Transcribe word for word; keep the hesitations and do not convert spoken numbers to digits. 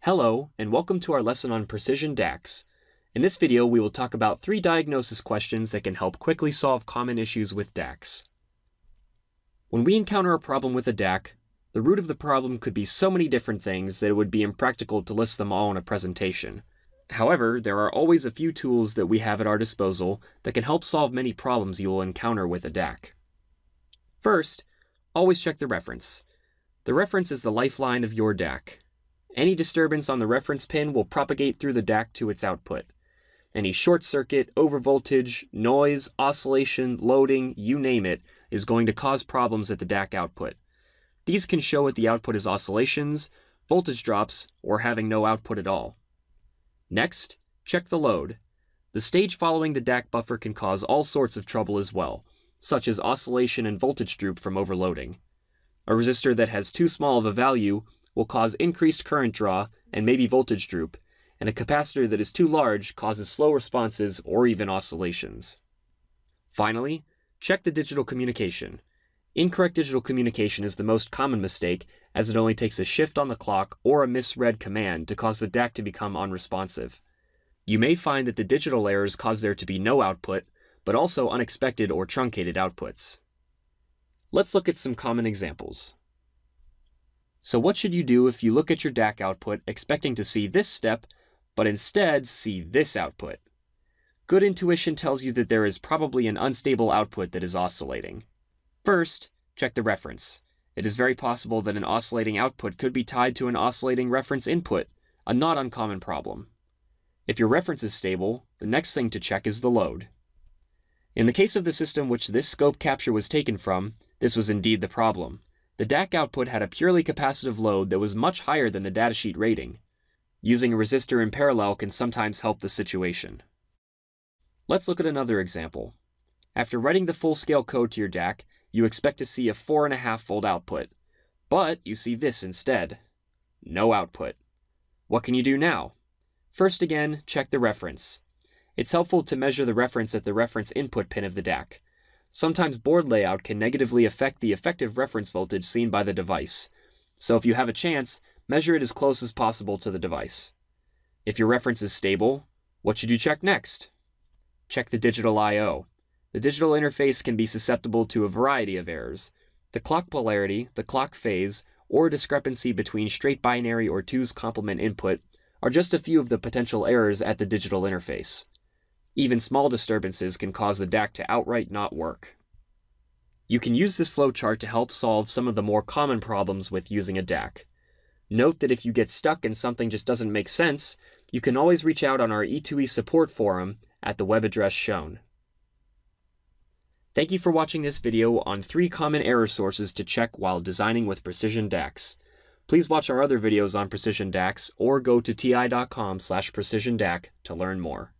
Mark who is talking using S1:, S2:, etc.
S1: Hello, and welcome to our lesson on Precision D A Cs. In this video, we will talk about three diagnosis questions that can help quickly solve common issues with D A Cs. When we encounter a problem with a D A C, the root of the problem could be so many different things that it would be impractical to list them all in a presentation. However, there are always a few tools that we have at our disposal that can help solve many problems you will encounter with a D A C. First, always check the reference. The reference is the lifeline of your D A C. Any disturbance on the reference pin will propagate through the D A C to its output. Any short circuit, overvoltage, noise, oscillation, loading, you name it, is going to cause problems at the D A C output. These can show at the output as oscillations, voltage drops, or having no output at all. Next, check the load. The stage following the D A C buffer can cause all sorts of trouble as well, such as oscillation and voltage droop from overloading. A resistor that has too small of a value will cause increased current draw and maybe voltage droop, and a capacitor that is too large causes slow responses or even oscillations. Finally, check the digital communication. Incorrect digital communication is the most common mistake, as it only takes a shift on the clock or a misread command to cause the D A C to become unresponsive. You may find that the digital errors cause there to be no output, but also unexpected or truncated outputs. Let's look at some common examples. So what should you do if you look at your D A C output expecting to see this step, but instead see this output? Good intuition tells you that there is probably an unstable output that is oscillating. First, check the reference. It is very possible that an oscillating output could be tied to an oscillating reference input, a not uncommon problem. If your reference is stable, the next thing to check is the load. In the case of the system which this scope capture was taken from, this was indeed the problem. The D A C output had a purely capacitive load that was much higher than the datasheet rating. Using a resistor in parallel can sometimes help the situation. Let's look at another example. After writing the full-scale code to your D A C, you expect to see a four point five volt output, but you see this instead. No output. What can you do now? First again, check the reference. It's helpful to measure the reference at the reference input pin of the D A C. Sometimes board layout can negatively affect the effective reference voltage seen by the device, so if you have a chance, measure it as close as possible to the device. If your reference is stable, what should you check next? Check the digital I O. The digital interface can be susceptible to a variety of errors. The clock polarity, the clock phase, or discrepancy between straight binary or twos complement input are just a few of the potential errors at the digital interface. Even small disturbances can cause the D A C to outright not work. You can use this flowchart to help solve some of the more common problems with using a D A C. Note that if you get stuck and something just doesn't make sense, you can always reach out on our E two E support forum at the web address shown. Thank you for watching this video on three common error sources to check while designing with Precision D A Cs. Please watch our other videos on Precision D A Cs or go to ti dot com slash precision D A C to learn more.